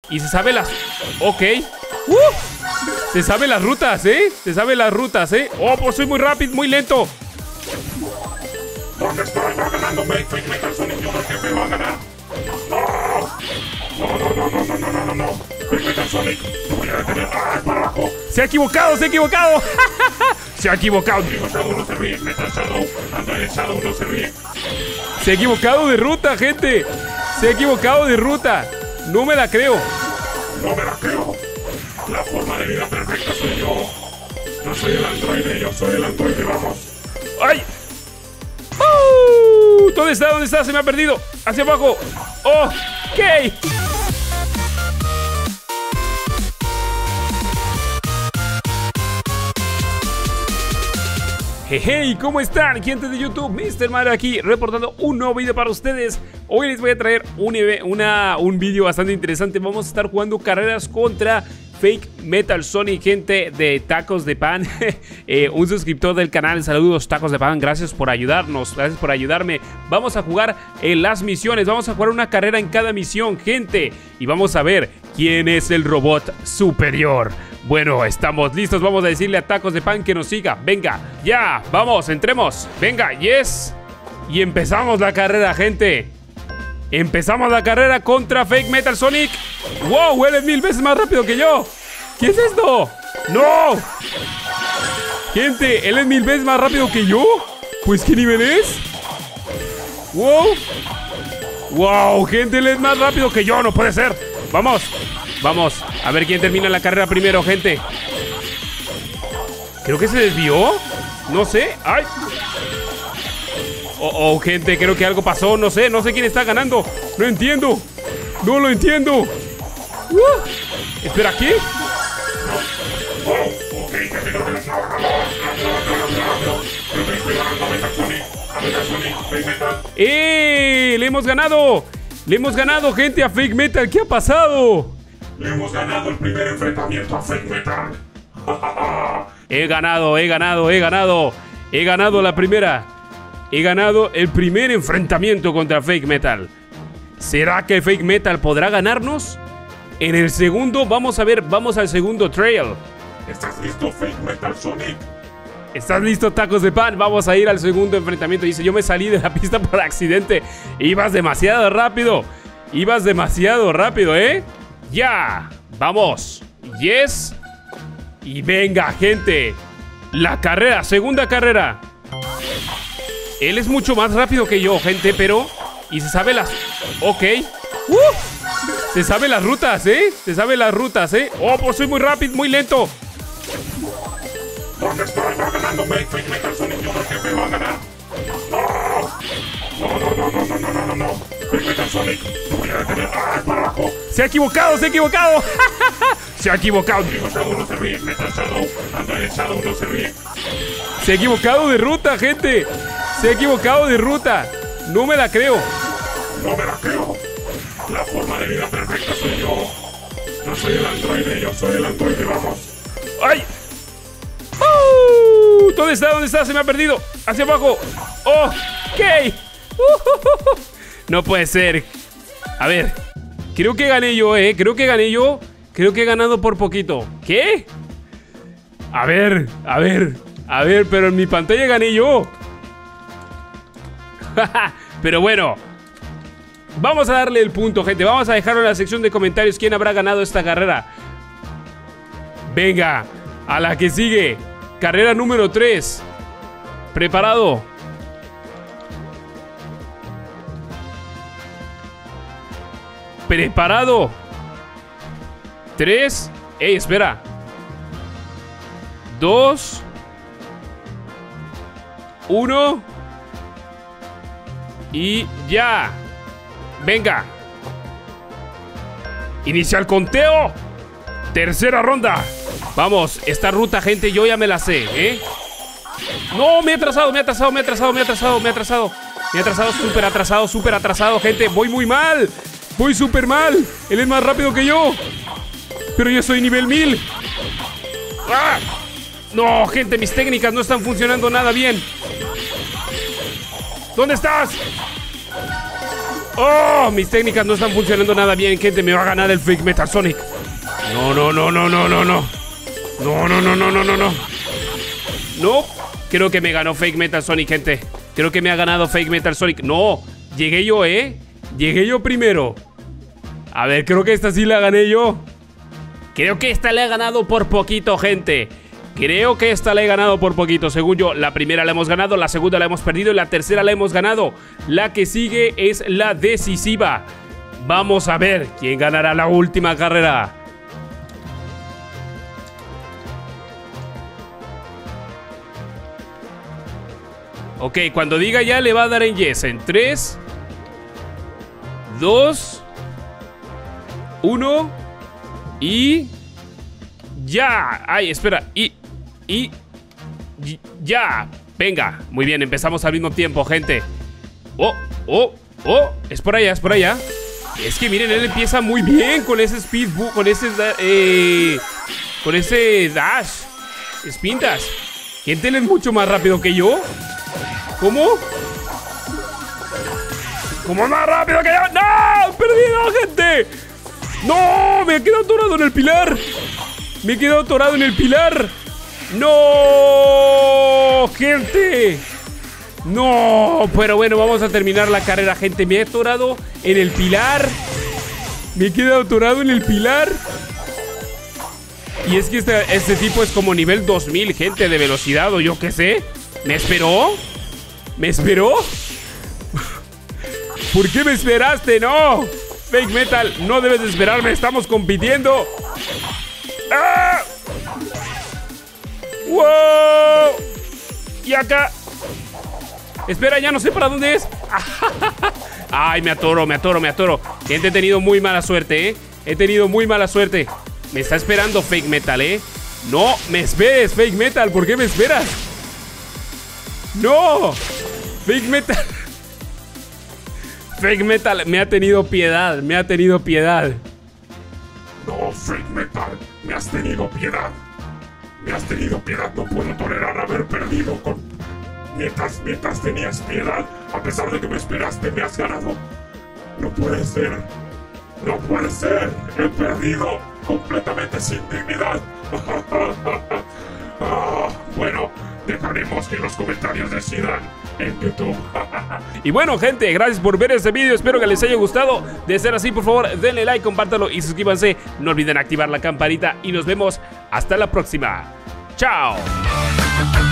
Y se sabe las... Ok. Se sabe las rutas, ¿eh? Se sabe las rutas, ¿eh? Oh, pues soy muy rápido, muy lento. ¿Dónde estoy? Va ganando Fake Metal Sonic. Yo creo que me va a ganar. No. Fake Metal Sonic. No voy a detener. ¡Ay, para abajo! Se ha equivocado, se ha equivocado. Se ha equivocado. Shadow no se ríe. Metal Shadow. Anda el Shadow no se ríe. Se ha equivocado de ruta, gente. Se ha equivocado de ruta. No me la creo. No me la creo. La forma de vida perfecta soy yo. No soy el androide, yo soy el androide, vamos. ¡Ay! ¿Dónde está? ¿Dónde está? Se me ha perdido. Hacia abajo. Ok. Hey, ¿cómo están, gente de YouTube? Mr. Mario aquí, reportando un nuevo video para ustedes. Hoy les voy a traer un video bastante interesante. Vamos a estar jugando carreras contra Fake Metal Sonic, gente de Tacos de Pan. Un suscriptor del canal, saludos Tacos de Pan, gracias por ayudarnos, gracias por ayudarme. Vamos a jugar las misiones, vamos a jugar una carrera en cada misión, gente. Y vamos a ver quién es el robot superior. Bueno, estamos listos, vamos a decirle a Tacos de Pan que nos siga. Venga, ya, vamos, entremos. Venga, yes. Y empezamos la carrera, gente. Empezamos la carrera contra Fake Metal Sonic. ¡Wow! Él es 1000 veces más rápido que yo. ¿Qué es esto? ¡No! Gente, él es 1000 veces más rápido que yo. Pues, ¿qué nivel es? ¡Wow! ¡Wow! Gente, él es más rápido que yo. No puede ser. Vamos. Vamos. A ver quién termina la carrera primero, gente. Creo que se desvió. No sé. ¡Ay! Oh, gente, creo que algo pasó. No sé quién está ganando. No entiendo. No lo entiendo. Espera, ¿qué? Le hemos ganado. Le hemos ganado, gente, a Fake Metal. ¿Qué ha pasado? Le hemos ganado el primer enfrentamiento a Fake Metal. He ganado la primera. He ganado el primer enfrentamiento contra Fake Metal. ¿Será que Fake Metal podrá ganarnos? En el segundo, vamos a ver, vamos al segundo trail. ¿Estás listo, Fake Metal Sonic? ¿Estás listo, Tacos de Pan? Vamos a ir al segundo enfrentamiento. Dice, yo me salí de la pista por accidente. Ibas demasiado rápido. Ibas demasiado rápido, ¿eh? ¡Ya! ¡Vamos! ¡Yes! Y venga, gente. La carrera, segunda carrera. Él es mucho más rápido que yo, gente, pero... Y se sabe las... Ok. Se sabe las rutas, ¿eh? Se sabe las rutas, ¿eh? Oh, pues soy muy rápido, muy lento. ¿Dónde estoy? Va ganando Fake Metal Sonic. Yo creo que me va a ganar. No. Fake Metal Sonic. No voy a detener. ¡Ay, para abajo! Se ha equivocado, se ha equivocado. Se ha equivocado. Shadow no se ríe. Metal Shadow. Anda el Shadow no se ríe. Se ha equivocado de ruta, gente. Se ha equivocado de ruta. No me la creo. No me la creo. La forma de vida perfecta soy yo. No soy el androide, yo soy el androide, vamos. ¡Ay! ¿Dónde está? ¿Dónde está? Se me ha perdido. Hacia abajo. Ok. No puede ser. A ver. Creo que gané yo, Creo que gané yo. Creo que he ganado por poquito. ¿Qué? A ver, pero en mi pantalla gané yo. Pero bueno, vamos a darle el punto, gente. Vamos a dejarlo en la sección de comentarios quién habrá ganado esta carrera. Venga, a la que sigue. Carrera número 3. ¿Preparado? ¿Preparado? 3. Ey, espera. 2. 1. Y ya. Venga. Inicia el conteo. Tercera ronda. Vamos, esta ruta, gente, yo ya me la sé, ¿eh? No, me he atrasado, súper atrasado, gente. Voy muy mal. Voy súper mal. Él es más rápido que yo. Pero yo soy nivel 1000. ¡Ah! No, gente, mis técnicas no están funcionando nada bien. ¿Dónde estás? ¡Oh! Mis técnicas no están funcionando nada bien, gente. Me va a ganar el Fake Metal Sonic. No. No, creo que me ganó Fake Metal Sonic, gente. Creo que me ha ganado Fake Metal Sonic. No, llegué yo, llegué yo primero. A ver, creo que esta sí la gané yo. Creo que esta la he ganado por poquito, gente. Creo que esta la he ganado por poquito. Según yo, la primera la hemos ganado, la segunda la hemos perdido y la tercera la hemos ganado. La que sigue es la decisiva. Vamos a ver quién ganará la última carrera. Ok, cuando diga ya le va a dar en yes. En 3, 2, 1 y ya. Ay, espera. Y ya. Venga, muy bien, empezamos al mismo tiempo, gente. Oh, es por allá, es por allá. Es que miren, él empieza muy bien con ese speed, con ese dash. Spintas. ¿Quién tiene mucho más rápido que yo? ¿Cómo? ¿Cómo más rápido que yo? ¡No! ¡Perdido, gente! ¡No! Me he quedado atorado en el pilar. Me he quedado atorado en el pilar. ¡No! ¡Gente! ¡No! Pero bueno, vamos a terminar la carrera, gente. Me he atorado en el pilar. Me he quedado atorado en el pilar. Y es que este tipo es como nivel 2000, gente, de velocidad o yo qué sé. ¿Me esperó? ¿Me esperó? ¿Por qué me esperaste? ¡No! Fake Metal, no debes de esperarme. Estamos compitiendo. ¡Ah! ¡Wow! Y acá. Espera, ya no sé para dónde es. Ay, me atoro. Gente, he tenido muy mala suerte, He tenido muy mala suerte. Me está esperando Fake Metal, No me esperes, Fake Metal. ¿Por qué me esperas? ¡No! Fake Metal. Fake Metal me ha tenido piedad. Me ha tenido piedad. No, Fake Metal, me has tenido piedad. Me has tenido piedad, no puedo tolerar haber perdido con... Mientras tenías piedad, a pesar de que me esperaste, me has ganado. No puede ser. No puede ser. He perdido completamente sin dignidad. Bueno, dejaremos que los comentarios decidan en YouTube. Y bueno, gente, gracias por ver este video. Espero que les haya gustado. De ser así, por favor, denle like, compártanlo y suscríbanse. No olviden activar la campanita y nos vemos hasta la próxima. ¡Chao!